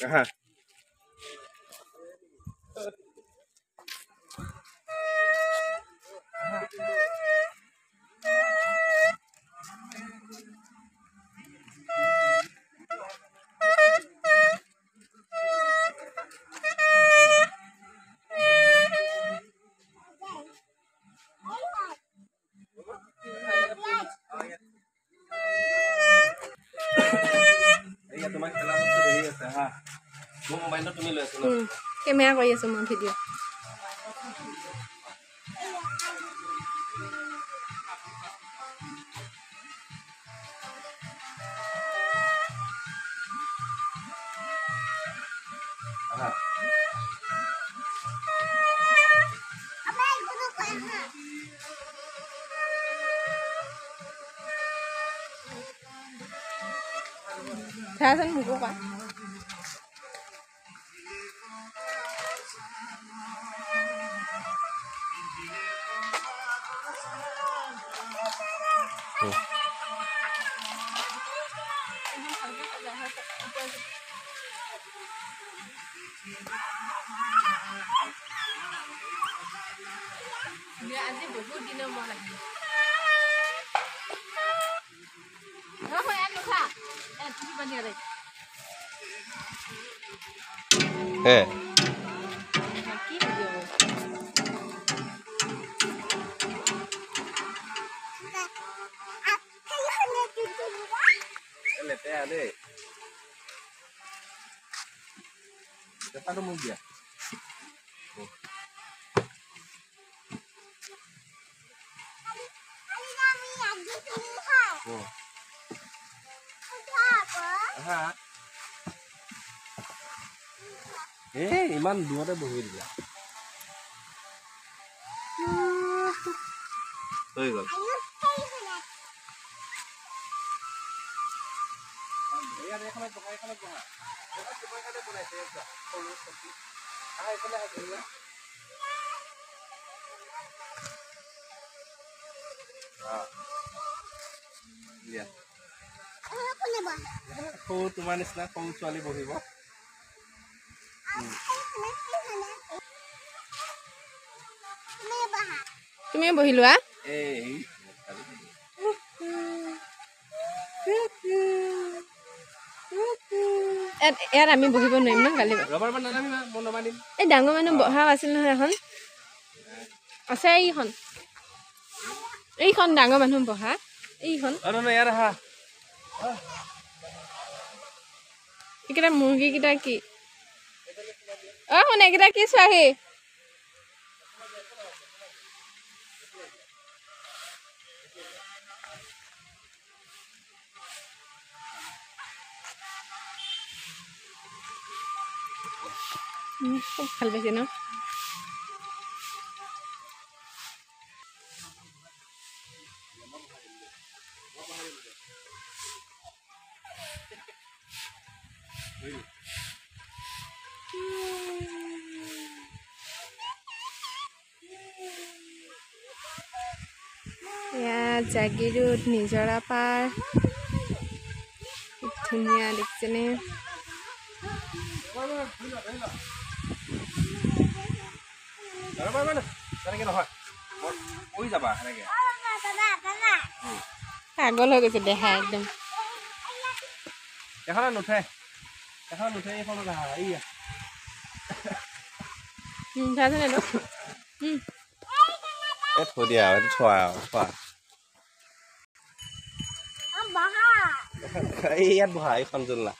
Aha. Camera কৰি আছো মই ভিডিঅ' চাচোন মোকো কোৱা আজি বহুত দিনৰ মন আহিল ইমান দূৰতে বহি দিলা হৈ গ'ল তোমাৰ নিচিনা সৰু ছোৱালী বহিব তুমি বহি লোৱা ইয়াত আমি বহিব নোৱাৰিম ন কালি এই ডাঙৰ মানুহ বহা আছিল নহয় এখন আছে এইখন ডাঙৰ মানুহ বহা এইখন এইকেইটা মুৰ্গীকেইটা কি শুন এইকেইটা কি চোৱাহি খুব ভাল পাইছে ন জাগিৰোড নিজৰা পাৰ ধুনীয়া দেখিছেনে পাগল হৈ গৈছে দেহা একদম এখন নুঠে থৈ দিয়া থোৱা ইয়াত বহা এইখন জোলনা